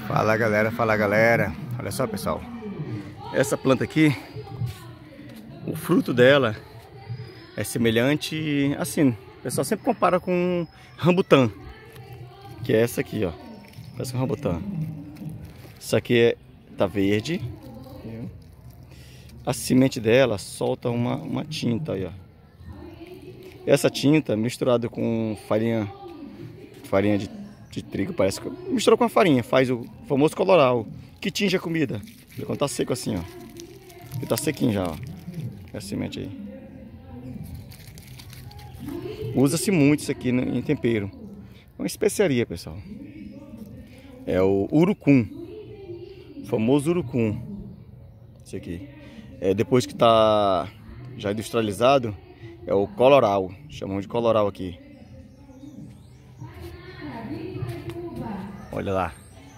Fala galera, fala galera. Olha só pessoal, essa planta aqui, o fruto dela é semelhante assim, o pessoal sempre compara com rambutã, que é essa aqui, ó. Parece um rambutã. Isso aqui tá verde. A semente dela solta uma tinta aí, ó. Essa tinta misturada com farinha de trigo, parece que misturou com a farinha, faz o famoso coloral, que tinge a comida. Quando tá seco assim, ó. Ele tá sequinho já, ó. Essa semente aí. Usa-se muito isso aqui em tempero. É uma especiaria, pessoal. É o urucum. O famoso urucum. Esse aqui. Depois que tá já industrializado, é o coloral. Chamam de coloral aqui. Olha lá.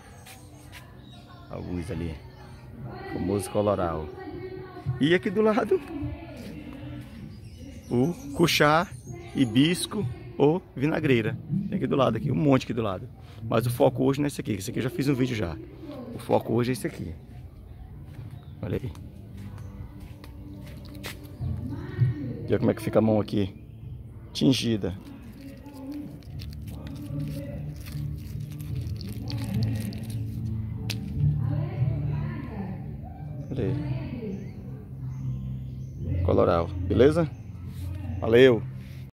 Alguns ali. O famoso coloral. E aqui do lado, o cuchá, hibisco ou vinagreira. Tem aqui do lado, aqui, um monte aqui do lado. Mas o foco hoje não é esse aqui. Esse aqui eu já fiz um vídeo já. O foco hoje é esse aqui. Olha aí. Olha como é que fica a mão aqui. Tingida. Olha aí. Coloral. Beleza? Valeu!